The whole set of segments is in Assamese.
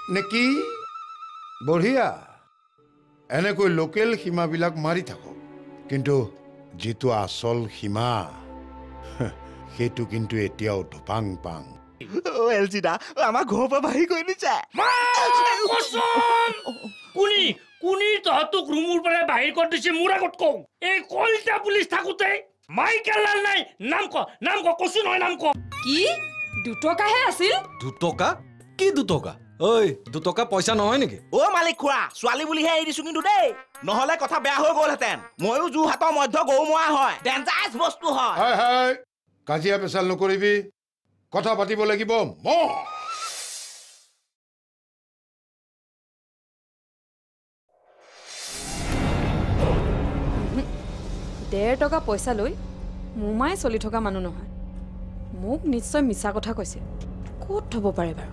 নেকি বঢ়িয়া এনেকৈ লোকেল সীমাবিলাক মাৰি থাকক কিন্তু যিটো আচল সীমা সেইটো কিন্তু এতিয়াও ধপাং পাং ও এলজিদা আমাৰ ঘৰৰ পৰা বাহিৰ কৰি দিছে কুনি কুনি তহঁতক ৰুমৰ পৰা বাহিৰ কৰি দিছে মোৰ আগত কওঁ এই কলিতা পুলিচ থাকোতে মাইকেল লাল নাই নাম ক কচু নহয় নাম ক কি 2 টকাহে আছিল 2 টকা কি 2 টকা ঐ 2 টকা পইচা নহয় নেকি ও মালিক খুৰা ছোৱালী বুলিহে এৰি দিছো কিন্তু দেই নহলে কথা বেয়া হৈ গ'লহেঁতেন ময়ো যোৰহাটৰ মধ্য গৌমৰা হয় ডেঞ্জাৰাছ বস্তু হয় হয় হয় কাজিয়া পেচাল নকৰিবি কথা পাতিব লাগিব মই 1.5 টকা পইচা লৈ মোমাই চলি থকা মানুহ নহয় মোক নিশ্চয় মিছা কথা কৈছে ক'ত থব পাৰে বাৰু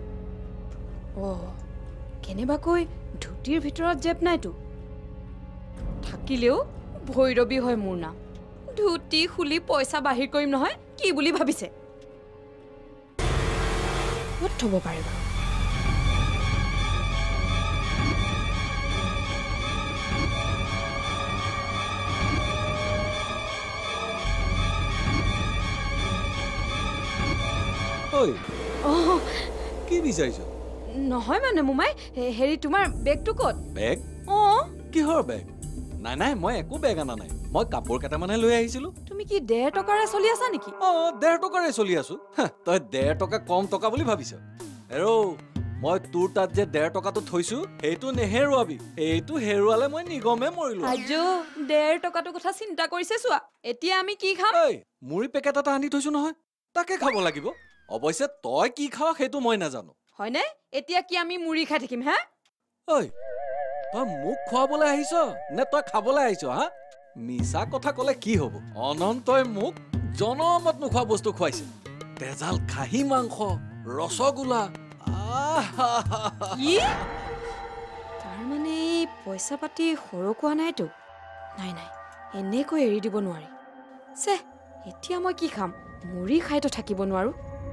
কেনেবাকৈ ধুতিৰ ভিতৰত জেপ নাইতো থাকিলেও ভৈৰৱী হয় মোৰ নাম ধুতি খুলি পইচা বাহিৰ কৰিম নহয় কি বুলি ভাবিছে ক'ত থব পাৰে বাৰু ঐ কি বিচাৰিছ নহয় মানে মোমাই হেৰি তোমাৰ বেগটো ক'ত বেগ কিহৰ বেগ নাই নাই মই একো বেগ আনা নাই মই কাপোৰ কেইটামানহে লৈ আহিছিলো তুমি কি 1.5 টকাৰে চলি আছা নেকি 1.5 টকাৰে চলি আছো তই 1.5 টকা কম টকা বুলি ভাবিছ হেৰো মই তোৰ তাত যে 1.5 টকাটো থৈছো সেইটো নেহেৰুৱাবি এইটো হেৰুৱালে মই নিগমে মৰিলো আজো 1.5 টকাটো কথা চিন্তা কৰিছে চোৱা এতিয়া আমি কি খাম ঐ মুড়ি পেকেট এটা আনি থৈছো নহয় তাকে খাব লাগিব অৱশ্যে তই কি খাৱ সেইটো মই নাজানো হয়নে এতিয়া কি আমি মুড়ি খাই থাকিম হা ঐ তই মোক খোৱাবলৈ আহিছ নে তই খাবলৈ আহিছ হা মিছা কথা ক'লে কি হ'ব অনন্তই মোক জনমত নোখোৱা বস্তু খুৱাইছিল তেজাল খাহী মাংস ৰসগোল্লা তাৰমানে পইচা পাতি সৰকোৱা নাইতো নাই নাই এনেকৈ এৰি দিব নোৱাৰি চে এতিয়া মই কি খাম মুড়ি খাইতো থাকিব নোৱাৰো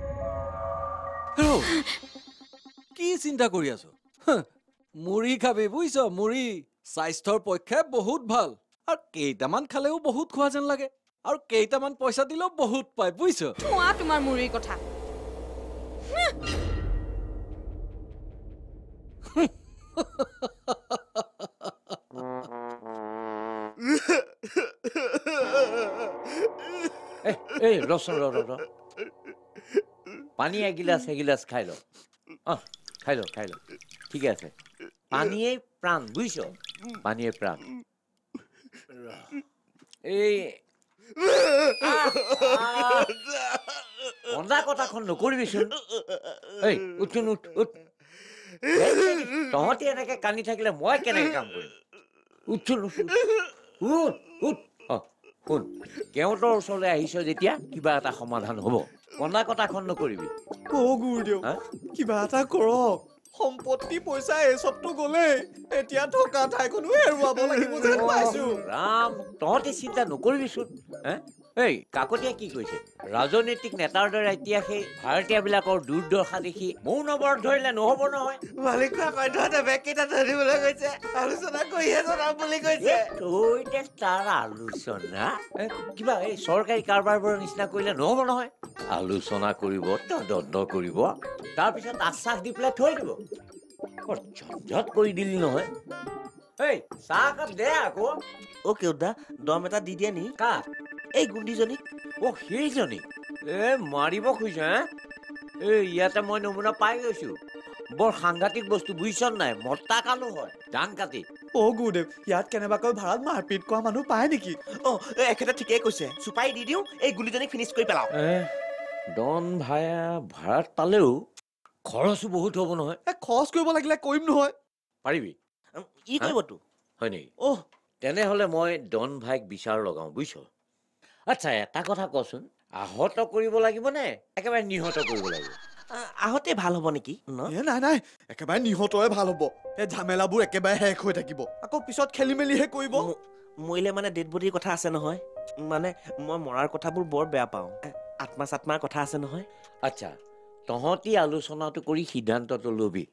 কি চিন্তা কৰি আছ মুড়ি খাবি বুজিছ মুড়ি স্বাস্থ্যৰ পক্ষে বহুত ভাল আৰু কেইটামান খালেও বহুত খোৱা যেন লাগে আৰু কেইটামান পইচা দিলেও বহুত পায় বুজিছ তোমাৰ মুড়িৰ কথা এই ৰচন পানী এগিলাচ খাই ল খাই ল ঠিক আছে পানীয়ে প্ৰাণ বুজিছ পানীয়ে প্ৰাণ এই অন্দা কথাখন নকৰিবিচোন এই উঠোন উঠ তহঁতি এনেকে কান্দি থাকিলে মই কেনেকে কাম কৰিম উঠোন উঠ শুন কেওঁতৰ ওচৰলৈ আহিছ যেতিয়া কিবা এটা সমাধান হ'ব কন্দা কথাখন নকৰিবি গুৰুদেউ কিবা এটা কৰক সম্পত্তি পইচা এসবটো গলে এতিয়া থকা ঠাইখনো হেৰুৱাব লাগিব যেন পাইছো ৰাম তহঁতি চিন্তা নকৰিবিচোন এই কাকতীয়া কি কৈছে ৰাজনৈতিক নেতাৰ দৰে এতিয়া সেই ভাৰতীয়বিলাকৰ দুৰ্দশা দেখি মৌনবৰ ধৰিলে নহ'ব নহয় মালিক কয়তে বেগ কেইটা ধৰিবলৈ গৈছে আলোচনা কৰিহে জনাম বুলি কৈছে তই তাৰ আলোচনা কিবা এই চৰকাৰী কাৰবাৰবোৰৰ নিচিনা কৰিলে নহ'ব নহয় আলোচনা কৰিব তদন্ত কৰিব তাৰপিছত আশ্বাস দি পেলাই থৈ দিব ঝঞ্ঝট কৰি দিলি নহয় এই চাহ কাপ দে আকৌ কেউদা দম এটা দি দিয়ে নি কাক এই গুণ্ডিজনী সেইজনী মাৰিব খুজিছ ইয়াতে মই নমুনা পাই গৈছো বৰ সাংঘাতিক বস্তু বুজিছ নাই মতা কালো হয় ধান কাটি গুৰুদেৱ ইয়াত কেনেবাকৈ ভাড়াত মাৰপিট কৰা মানুহ পায় নেকি এখেতে ঠিকেই কৈছে চুপাই দি দিওঁ এই গুলীজনীক ফিনিছ কৰি পেলাও ডন ভাড়াত পালেও খৰচো বহুত হ'ব নহয় খৰচ কৰিব লাগিলে কৰিম নহয় পাৰিবি ই কৰিবতো হয় নেকি তেনেহ'লে মই ডন ভাইক বিচাৰ লগাওঁ বুজিছ আচ্ছা এটা কথা কচোন আহত কৰিব লাগিব নে একেবাৰে নিহত কৰিব লাগিব আহতে ভাল হ'ব নেকি নাই একেবাৰে নিহতৰে ভাল হ'ব এই ঝামেলাবোৰ একেবাৰে শেষ হৈ থাকিব আকৌ পিছত খেলি মেলিহে কৰিব মৰিলে মানে ডেড বডিৰ কথা আছে নহয় মানে মই মৰাৰ কথাবোৰ বৰ বেয়া পাওঁ আত্মাৰ কথা আছে নহয় আচ্ছা তহঁতি আলোচনাটো কৰি সিদ্ধান্তটো ল'বি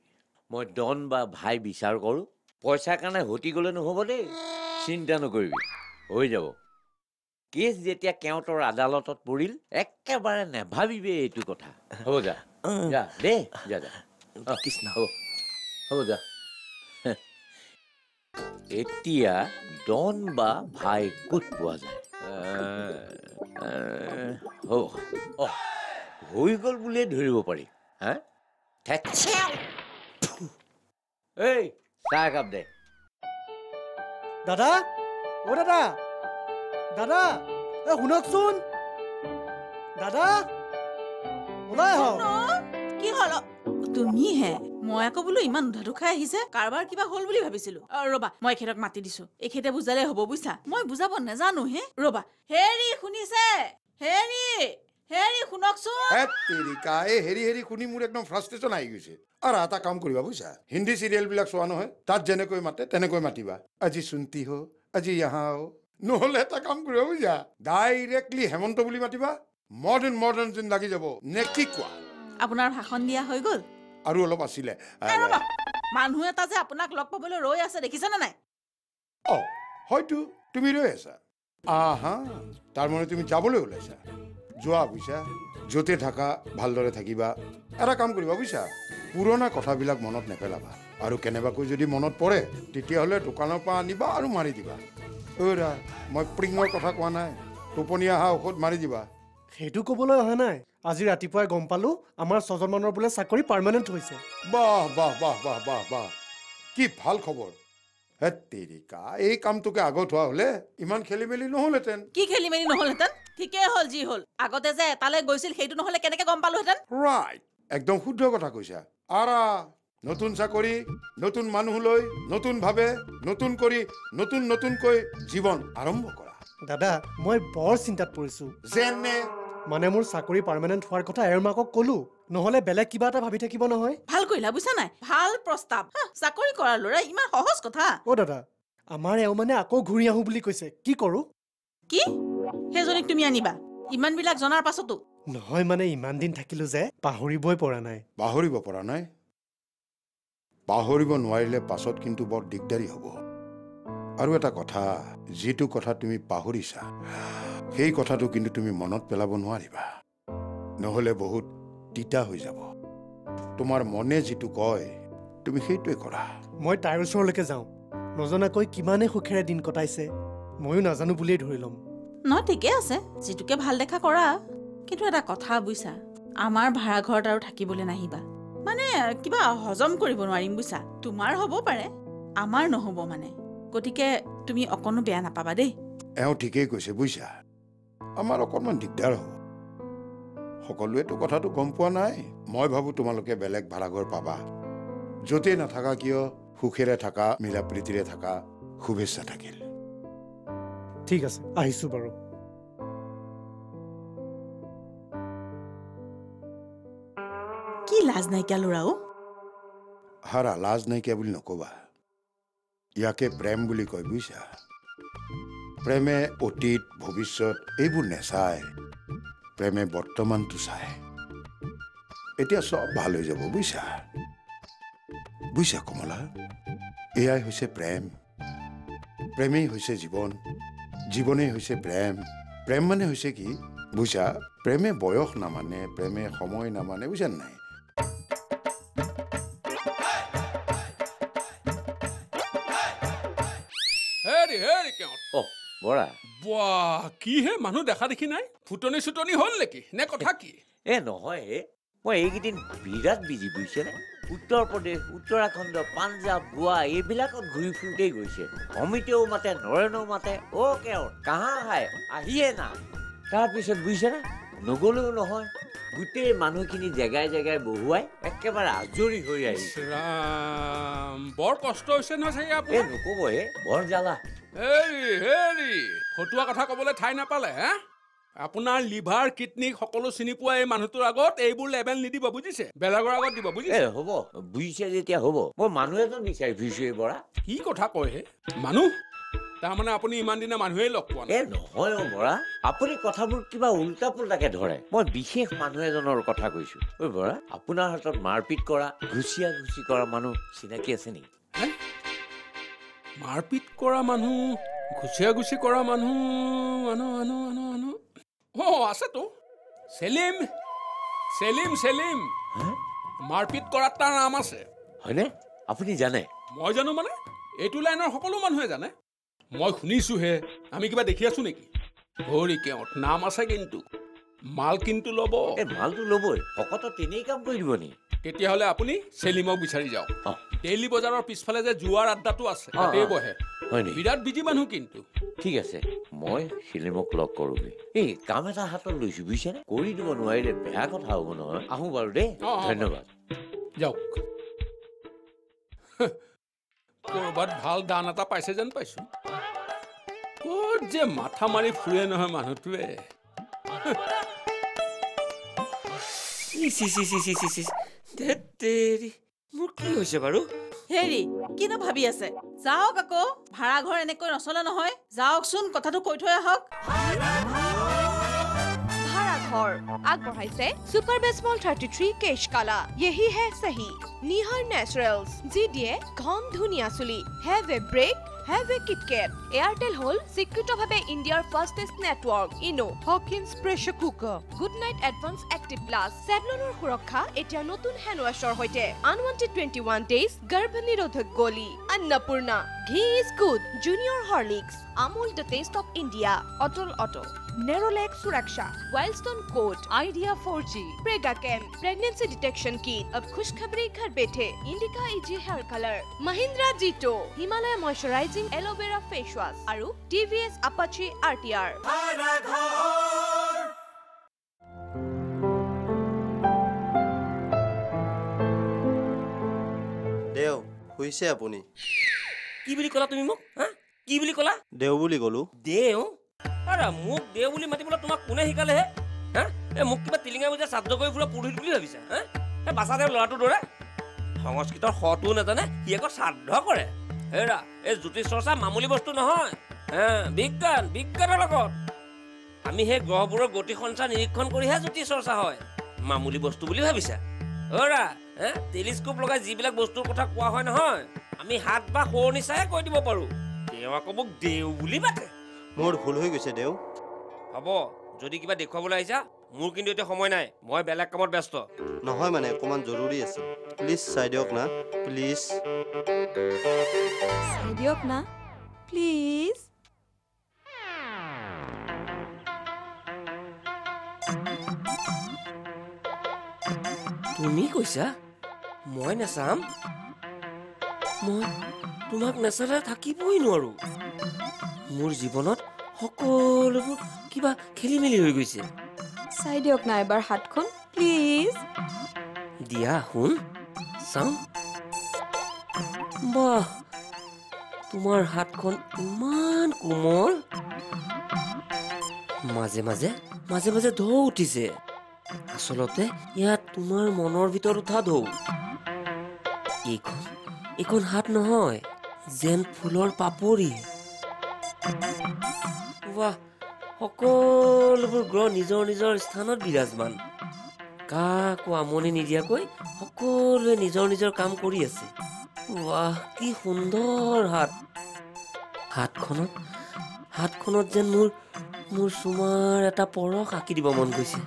মই ডন বা ভাই বিচাৰ কৰোঁ পইচাৰ কাৰণে হতি গ'লে নহ'ব দেই চিন্তা নকৰিবি হৈ যাব কেছ যেতিয়া কেওঁতৰ আদালতত পৰিল একেবাৰে নেভাবিবি এইটো কথা হ'ব যা যা দেই যা যা কৃষ্ণ হ'ব যা এতিয়া ডন বা ভাই ক'ত পোৱা যায় হৈ গ'ল বুলিয়ে ধৰিব পাৰি হা এই চাহ একাপ দে দাদা অ দাদা দাদা এ শুনকচোন দাদা ওলাই আহক কি হল তুমিহে মই আকৌ বোলো ইমান উধাটো খাই আহিছে কাৰবাৰ কিবা হ'ল বুলি ভাবিছিলো ৰবা মই এখেতক মাতি দিছো এখেতে বুজালে হ'ব বুইছা মই বুজাব নাজানো হে ৰবা হেৰি শুনিছে হেৰি হেৰি শুনকচোন তেৰিকা এই হেৰি শুনি মোৰ একদম ফ্ৰাষ্ট্ৰেশ্যন আহি গৈছে আৰু এটা কাম কৰিবা বুজিছা হিন্দী চিৰিয়েলবিলাক চোৱা নহয় তাত যেনেকৈ মাতে তেনেকৈ মাতিবা আজি শুনতি হো আজি ইয়াহা হো নহ'লে এটা কাম কৰিবা বুজিছা ডাইৰেক্টলি হেমন্ত বুলি মাতিবা মডাৰ্ণ যেন লাগি যাব নে কি কোৱা আপোনাৰ ভাষণ দিয়া হৈ গ'ল আৰু অলপ আছিলে মানুহ এটা যে আপোনাক লগ পাবলৈ ৰৈ আছে দেখিছেনে নাই হয়তো তুমি ৰৈ আছা আহা তাৰমানে তুমি যাবলৈ ওলাইছা যোৱা বুজিছা য'তে থাকা ভালদৰে থাকিবা এটা কাম কৰিবা বুজিছা পুৰণা কথাবিলাক মনত নেপেলাবা আৰু কেনেবাকৈ যদি মনত পৰে তেতিয়াহ'লে দোকানৰ পৰা আনিবা আৰু মাৰি দিবা ঐৰা মই প্ৰিঙৰ কথা কোৱা নাই টোপনি অহা ঔষধ মাৰি দিবা সেইটো ক'বলৈ অহা নাই আজি ৰাতিপুৱাই গম পালো আমাৰ 6জন মানৰ বোলে চাকৰি পাৰ্মানেণ্ট হৈছে বাহ বাহ বাহ বাহ বাহ বাহ কি ভাল খবৰ হে তেৰিকা এই কামটোকে আগত হোৱা হ'লে ইমান খেলি মেলি নহ'লহেঁতেন কি খেলি মেলি নহ'লহেঁতেন ঠিকেই হ'ল যি হ'ল আগতে যে এটালৈ গৈছিল সেইটো নহ'লে কেনেকে গম পালোহেঁতেন ৰাইট একদম শুদ্ধ কথা কৈছা আৰা নতুন চাকৰি নতুন মানুহ লৈ নতুনভাৱে নতুন কৰি নতুনকৈ জীৱন আৰম্ভ কৰা দাদা মই বৰ চিন্তাত পৰিছো যেনে মানে মোৰ চাকৰি পাৰ্মানেণ্ট হোৱাৰ কথা এওঁৰ মাকক ক'লো নহ'লে বেলেগ কিবা এটা ভাবি থাকিব নহয় ভাল কৰিলা বুইছা নাই ভাল প্ৰস্তাৱ চাকৰি কৰাৰ ল'ৰা ইমান সহজ কথা অ দাদা আমাৰ এওঁ মানে আকৌ ঘূৰি আহো বুলি কৈছে কি কৰো কি সেইজনীক তুমি আনিবা ইমানবিলাক জনাৰ পাছতো নহয় মানে ইমান দিন থাকিলো যে পাহৰিবই পৰা নাই পাহৰিব নোৱাৰিলে পাছত কিন্তু বৰ দিগদাৰী হ'ব আৰু এটা কথা যিটো কথা তুমি পাহৰিছা সেই কথাটো কিন্তু তুমি মনত পেলাব নোৱাৰিবা নহ'লে বহুত তিতা হৈ যাব তোমাৰ মনে যিটো কয় তুমি সেইটোৱে কৰা মই তাইৰ ওচৰলৈকে যাওঁ নজনাকৈ কিমানে সুখেৰে দিন কটাইছে ময়ো নাজানো বুলিয়েই ধৰি ল'ম ঠিকে আছে যিটোকে ভাল দেখা কৰা কিন্তু এটা কথা বুইছা আমাৰ ভাড়া ঘৰত আৰু থাকিবলৈ নাহিবা মানে কিবা হজম কৰিব নোৱাৰিম বুইছা তোমাৰ হ'ব পাৰে আমাৰ নহ'ব মানে গতিকে তুমি অকণো বেয়া নাপাবা দেই এওঁ ঠিকেই কৈছে বুইছা আমাৰ অকণমান দিগদাৰ হ'ব সকলোৱেতো কথাটো গম পোৱা নাই মই ভাবোঁ তোমালোকে বেলেগ ভাড়াঘৰ পাবা য'তেই নাথাকা কিয় সুখেৰে থাকা মিলা প্ৰীতিৰে থাকা শুভেচ্ছা থাকিল ঠিক আছে আহিছো বাৰু কি লাজ নাইকিয়া ল'ৰাও হাৰা লাজ নাইকিয়া বুলি নকবা ইয়াকে প্ৰেম বুলি কয় বুজিছা প্ৰেমে অতীত ভৱিষ্যত এইবোৰ নেচায় প্ৰেমে বৰ্তমানটো চায় এতিয়া চব ভাল হৈ যাব বুজিছা কমলা এয়াই হৈছে প্ৰেমেই হৈছে জীৱন জীৱনেই হৈছে প্ৰেম মানে হৈছে কি বুজিছা প্ৰেমে বয়স নামানে প্ৰেমে সময় নামানে বুজিছা নাই বৰা বাহ কিহে মানুহ দেখা দেখি নাই ফুটনি চুটনি হ'ল নেকি নে কথা কি নহয় মই এইকেইদিন বিৰাট বিজি বুজিছেনে উত্তৰ প্ৰদেশ উত্তৰাখণ্ড পাঞ্জাৱ গোৱা এইবিলাকত ঘূৰি ফুৰোতেই গৈছে অমিতেও মাতে নৰেনেও মাতে কেওঁৰ কাহা হাই আহিয়ে না তাৰপিছত বুজিছেনে নগ'লেও নহয় গোটেই মানুহখিনি জেগাই বহুৱাই একেবাৰে আজৰি হৈ আহিছে বৰ কষ্ট হৈছে নহয় চাগে নক'ব বৰ জ্বালা হেৰি ফটুৱা কথা ক'বলৈ ঠাই নাপালে হে আপোনাৰ লিভাৰ কিডনী সকলো চিনি পোৱা এই মানুহটোৰ আগত এইবোৰ লেবেল নিদিব বুজিছে বেলেগৰ আগত দিব বুজিছে হ'ব বুজিছে যেতিয়া হ'ব মই মানুহ এজন বিচাৰি ফুৰিছো বৰা কি কথা কয় হে মানুহ তাৰমানে আপুনি ইমান দিনা মানুহেই লগ পোৱা নাই নহয় বৰা আপুনি কথাবোৰ কিবা উল্টা পুল্টাকে ধৰে মই বিশেষ মানুহ এজনৰ কথা কৈছো বৰা আপোনাৰ হাতত মাৰপিট কৰা ঘুচিয়া ঘুচি কৰা মানুহ চিনাকি আছে নেকি মাৰপিট কৰা মানুহ ঘুচিয়া ঘুচি কৰা মানুহ আছেতো চেলিম চেলিম চেলিম মাৰপিট কৰাত তাৰ নাম আছে হয়নে আপুনি জানে মই জানো মানে এইটো লাইনৰ সকলো মানুহে জানে মই শুনিছোহে আমি কিবা দেখি আছো নেকি হৰি কেওঁত নাম আছে কিন্তু মাল কিন্তু ল'ব মালটো ল'বই ভকত তেনেই কাম কৰি দিব নি তেতিয়াহ'লে আপুনি চেলিমক বিচাৰি যাওক ডেইলি বজাৰৰ পিছফালে যে জুৱাৰ আড্ডাটো আছে তাতেই বহে বিৰাট বিজি মানুহ কিন্তু ঠিক আছে মই চেলিমক লগ কৰোঁগৈ এই কাম এটা হাতত লৈছো বুজিছেনে কৰি দিব নোৱাৰিলে বেয়া কথা হ'ব নহয় আহোঁ বাৰু দেই ধন্যবাদ যাওক ক'ৰবাত ভাল দান এটা পাইছে যেন পাইছো ক'ত যে মাথা মাৰি ফুৰে নহয় মানুহটোৱে মোৰ কি হৈছে বাৰু হেৰি কিনো ভাবি আছে যাওক আকৌ ভাড়াঘৰ এনেকৈ নচলে নহয় যাওকচোন কথাটো কৈ থৈ আহক भाड़ाघर আগবঢ়াইছে सुपर बेसबॉल 33 केश काला यही है सही निहार नेचुरल्स जी दिए घम धुनिया चुली have a break have a KitKat Airtel होल स्वीकृतभाৱে ইণ্ডিয়াৰ fastest network Eno Hawkins pressure cooker Good Night advance active plus সেভলনৰ সুৰক্ষা এতিয়া নতুন হ্যান্ড ওয়াশৰ হৈতে আনৱান্টেড 21 ডেজ গৰ্ভ নিৰোধক গলি अन्नपूर्णा ঘি is good junior Horlicks Amul the taste of India অটল অটো Nerolac Suraksha, Wildstone Coat, Idea 4G, Prega Cam, Pregnancy Detection Kit, अब खुशखबरी घर बैठे, Indica EG Hair Color, Mahindra G2, Himalaya Moisturizing Aloe Vera Face Wash, आरु TVS Apache RTR. দেও হৈছে আপুনি কি বুলি কলা তুমি মোক হা কি বুলি কলা দেও বুলি কলো দেও আরে মুখ দেও বুলি মাতিবলে তোমাক কোনে শিকালে হে হা এ মুখ কিবা তিলিঙা বুজা সাধ্য কৰি ফুৰা পুৰুহিত বুলি ভাবিছা হা এ বাছা দেও লৰাটো দৰে সংস্কৃতৰ হতো নাজানে সি আকৌ সাধ্য কৰে হেৰা এই জ্যোতিষ চৰ্চা মামুলি বস্তু নহয় হা বিজ্ঞানৰ লগত আমি হে গ্ৰহবোৰৰ গতি সঞ্চাৰ নিৰীক্ষণ কৰিহে জ্যোতিষ চৰ্চা হয় মামুলি বস্তু বুলি ভাবিছা ওৰা হে টেলিস্কোপ লগাই যিবিলাক বস্তুৰ কথা কোৱা হয় নহয় আমি হাত বা খোৰণি চাই কৈ দিব পাৰো তেওঁ আকৌ মোক দেও বুলি মাতে মোৰ ভুল হৈ গৈছে দেও হ'ব যদি কিবা দেখুৱাবলৈ আহিছা মোৰ কিন্তু এতিয়া সময় নাই মই বেলেগ কামত ব্যস্ত নহয় মানে অকমান জৰুৰী আছে প্লিজ চাই দিয়ক না প্লিজ চাই দিয়ক না প্লিজ তুমি কৈছা মই নাচাম মই তোমাক নাচালে থাকিবই নোৱাৰো মোৰ জীৱনত সকলোবোৰ কিবা খেলি মেলি হৈ গৈছে চাই দিয়ক না এবাৰ হাতখন প্লিজ দিয়া শুন চাওঁ বাহ তোমাৰ হাতখন ইমান কোমল মাজে মাজে মাজে মাজে ঢৌ উঠিছে আচলতে ইয়াত তোমাৰ মনৰ ভিতৰত উঠা ঢৌ এইখন হাত নহয় যেন ফুলৰ পাপৰি বাহ সকলোবোৰ গ্ৰহ নিজৰ নিজৰ স্থানত বিৰাজমান কাকো আমনি নিদিয়াকৈ সকলোৱে নিজৰ নিজৰ কাম কৰি আছে বাহ কি সুন্দৰ হাতখনত যেন মোৰ চুমাৰ এটা পৰশ আঁকি দিব মন গৈছে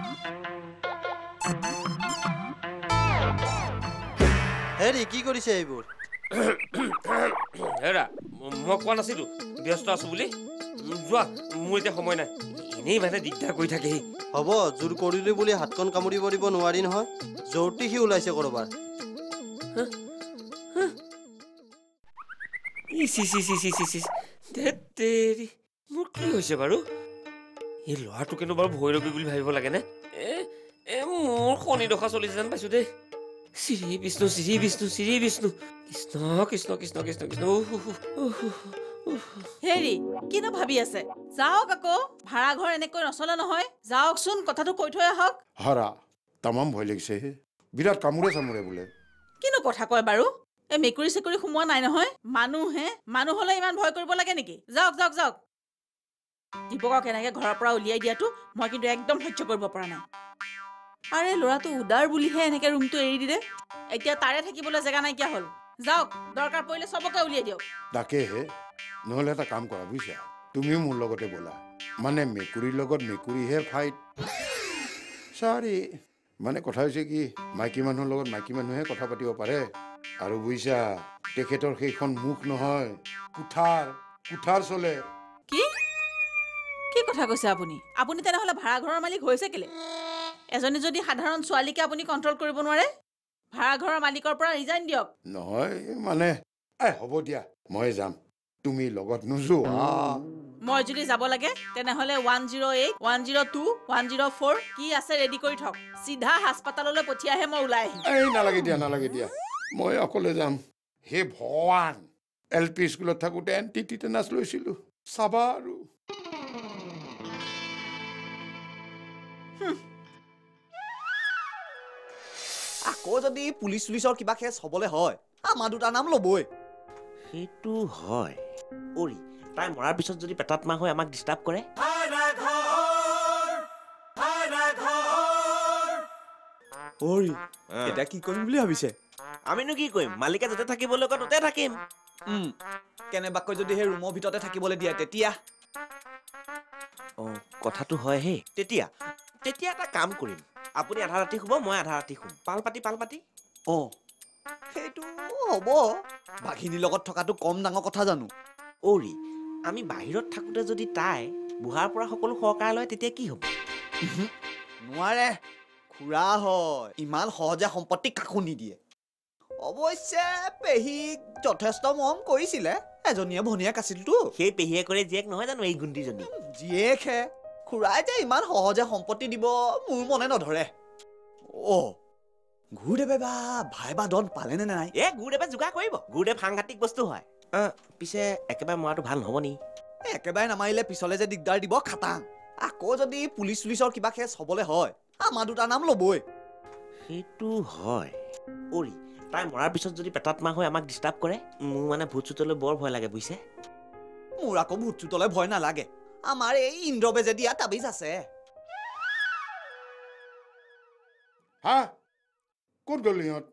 হেৰি কি কৰিছে এইবোৰ হেৰা মই কোৱা নাছিলো ব্যস্ত আছো বুলি যোৱা মোৰ এতিয়া সময় নাই এনেই মানে দিগদাৰ কৰি থাকে হ'ব জোৰ কৰিলো বুলি হাতখন কামুৰিব দিব নোৱাৰি নহয় জোৰটি সি ওলাইছে কৰবাৰ মোৰ কি হৈছে বাৰু এই ল'ৰাটো কিন্তু বাৰু ভৈৰৱী বুলি ভাবিব লাগে নে মোৰ শনি দশা চলিছে যেন পাইছো দেই শ্ৰী বিষ্ণু শ্ৰী বিষ্ণু শ্ৰী বিষ্ণু কৃষ্ণ কৃষ্ণ কৃষ্ণ কৃষ্ণ কৃষ্ণ হেৰি কিনো ভাবি আছে যাওক আকৌ ভাড়াঘৰ এনেকৈ নচলে নহয় যাওকচোন কথাটো কৈ থৈ আহক হৰা তামাম ভয় লাগিছে বিৰাট কামুৰে চামুৰে বোলে কিনো কথা কয় বাৰু এই মেকুৰী চেকুৰী সোমোৱা নাই নহয় মানুহ হলে ইমান ভয় কৰিব লাগে নেকি যাওক যাওক যাওক দীপকক এনেকে ঘৰৰ পৰা উলিয়াই দিয়াটো মই কিন্তু একদম সহ্য কৰিব পৰা নাই আৰে ল'ৰাটো উদাৰ বুলিহে এনেকে ৰুমটো এৰি দিলে এতিয়া তাৰে থাকিবলৈ জেগা নাইকিয়া হ'ল যাওক দৰকাৰ পৰিলে চবকে উলিয়াই দিয়ক তাকেহে নহ'লে এটা কাম কৰা বুজিছা তুমিও মোৰ লগতে ব'লা মানে মেকুৰীৰ লগত মেকুৰীহে ফাইট চাৰি মানে কথা হৈছে কি মাইকী মানুহৰ লগত মাইকী মানুহে কথা পাতিব পাৰে আৰু বুজিছা তেখেতৰ সেইখন মুখ নহয় কুঠাৰ চলে কি কথা কৈছে আপুনি তেনেহ'লে ভাড়াঘৰৰ মালিক হৈছে কেলে এজনী যদি সাধাৰণ ছোৱালীকে আপুনি কণ্ট্ৰল কৰিব নোৱাৰে ভাড়াঘৰৰ মালিকৰ পৰা ৰিজাইন দিয়ক নহয় মানে হ'ব দিয়া মই যাম তুমি লগত নোযোৱা মই যদি যাব লাগে তেনেহ'লে 108 102 104 কি আছে ৰেডি কৰি থক চিধা হাস্পাতাললৈ পঠিয়াহে মই ওলাই আহিম নালাগে দিয়া মই অকলে যাম হে ভগৱান LP স্কুলত থাকোঁতে এণ্টিটিটেনাছ লৈছিলোঁ চাবা আৰু আকৌ যদি পুলিচৰ কিবা কেছ হ'বলৈ হয় আমাৰ দুটা নাম ল'বই সেইটো হয় অৰি তাই মৰাৰ পিছত যদি পেটাত্মা হৈ আমাক ডিষ্টাৰ্ব কৰে অৰি এটা কি কৰিম বুলি ভাবিছে আমিনো কি কৰিম মালিকে য'তে থাকিবলৈ কয় ততে থাকিম কেনেবাকৈ যদি সেই ৰুমৰ ভিতৰতে থাকিবলৈ দিয়ে তেতিয়া কথাটো হয় হে তেতিয়া এটা কাম কৰিম আপুনি আধা ৰাতি শুব মই আধা ৰাতি শুম পাল পাতি সেইটো হ'ব বাঘিনীৰ লগত থকাটো কম ডাঙৰ কথা জানো অৰি আমি বাহিৰত থাকোঁতে যদি তাই বুঢ়াৰ পৰা সকলো সহকাৰ লয় তেতিয়া কি হ'ব নোৱাৰে খুৰা হয় ইমান সহজে সম্পত্তি কাকো নিদিয়ে অৱশ্যে পেহীক যথেষ্ট মৰম কৰিছিলে এজনীয়ে ভনীয়েক আছিলতো সেই পেহীয়ে কৰে জীয়েক নহয় জানো এই গুণ্ডিজনী জীয়েকহে খুৰাই যে ইমান সহজে সম্পত্তি দিব মোৰ মনে নধৰে গুৰুদেৱে বা ভাই বা দন পালেনে নাই গুৰুদেৱে যোগাৰ কৰিব গুৰুদেৱ সাংঘাতিক বস্তু হয় পিছে একেবাৰে মৰাটো ভাল নহ'ব নি একেবাৰে নামাৰিলে পিছলে যে দিগদাৰ দিব খাটাং আকৌ যদি পুলিচৰ কিবা কেছ হ'বলৈ হয় আমাৰ দুটা নাম ল'বই সেইটো হয় অৰি তাই মৰাৰ পিছত যদি পেটাত্মা হৈ আমাক ডিষ্টাৰ্ব কৰে মোৰ মানে ভূত চুতলৈ বৰ ভয় লাগে বুজিছে মোৰ আকৌ ভূত চুতলৈ ভয় নালাগে আমাৰ এই ইন্দ্ৰবেজে দিয়া তাবিজ আছে হা ক'ত গ'ল ইহঁত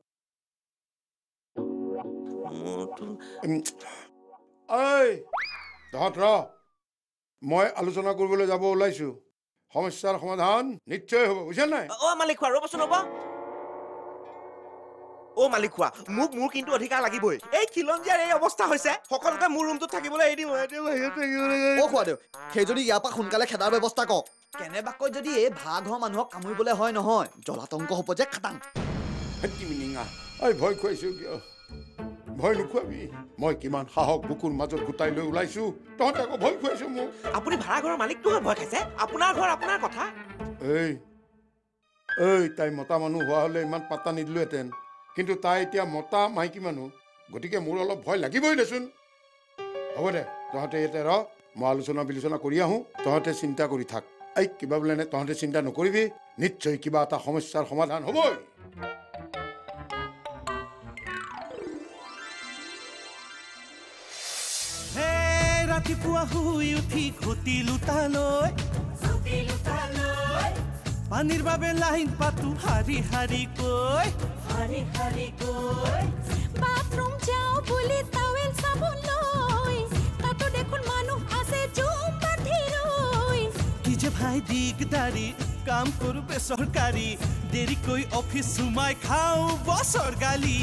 তহঁত মই আলোচনা কৰিবলৈ যাব ওলাইছো সমস্যাৰ সমাধান নিশ্চয় হ'ব বুজিছা নাই মালিক খোৱা ৰ'বচোন হ'ব মালিক খোৱা মোক মোৰ কিন্তু অধিকাৰ লাগিবই এই খিলঞ্জীয়াৰ এই অৱস্থা হৈছে সকলোকে মোৰ ৰুমটোত থাকিবলৈ এৰি দিম সেই যদি ইয়াৰ পৰা সোনকালে খেদাৰ ব্যৱস্থা কৰক কেনেবাকৈ যদি এই ভাড়াঘৰ মানুহক কামুৰিবলৈ হয় নহয় জলাতংক হ'ব যে খাটাং ভয় খুৱাইছো কিয় ভয় নোখোৱাবি মই কিমান সাহস বুকুৰ মাজত গোটাই লৈ ওলাইছো তহঁতে আকৌ ভয় খুৱাইছো মোক আপুনি ভাড়াঘৰৰ মালিকটোহে ভয় খাইছে আপোনাৰ ঘৰ আপোনাৰ কথা তাই মতা মানুহ হোৱা হ'লে ইমান পাত্তা নিদিলোহেঁতেন কিন্তু তাই এতিয়া মতা মাইকী মানুহ গতিকে মোৰ অলপ ভয় লাগিবই দেচোন হ'ব দে তহঁতে ইয়াতে মই আলোচনা বিলোচনা কৰি আহোঁ তহঁতে চিন্তা কৰি থাক কিবা বোলে নে তহঁতে চিন্তা নকৰিবি নিশ্চয় কিবা এটা সমস্যাৰ সমাধান হ'বই ৰাতিপুৱা শুই উঠি ঘটি লুটালৈ পানীৰ বাবে লাইন পাতো হাৰি হাৰি কৈ বাথৰুম যাওঁ বুলি টাৱেল চাবলৈ তাতো দেখোন মানুহ আছে জুম বান্ধি ৰৈ কি যে ভাই দিগদাৰি কাম কৰো বেচৰকাৰী দেৰিকৈ অফিচ সোমাই খাওঁ বছৰ গালি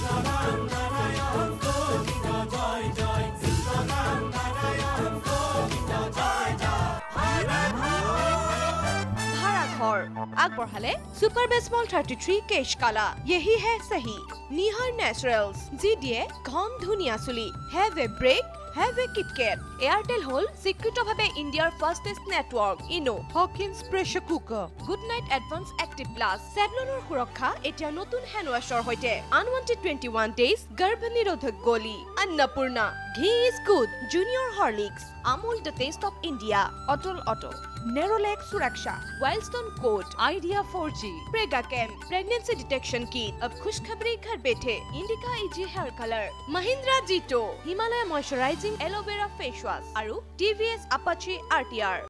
আগবঢ়ালে सुपर बेसमॉल 33 केश काला यही है सही निहार नेचुरल्स जी दिए घम धुनिया चुली have a break have a KitKat Airtel होल स्वीकृत भावे इंडियार fastest network Eno Hawkins pressure cooker Good Night advance active plus सेवलনৰ সুৰক্ষা এতিয়া নতুন হ্যান্ড ওয়াশৰ হৈতে আনৱান্টেড 21 डेज गर्भ निरोधक गोली अन्नपूर्णा घी is good junior Horlicks Amul the taste of India. Atul Auto. Nerolac Suraksha. Wildstone Coat. Idea 4G. Prega Chem. Pregnancy Detection Kit. Ab khushkhabri ghar bethe. Indica EG Hair Color. Mahindra G2. Himalaya Moisturizing Aloe Vera Face Wash. Aru TVS Apache RTR.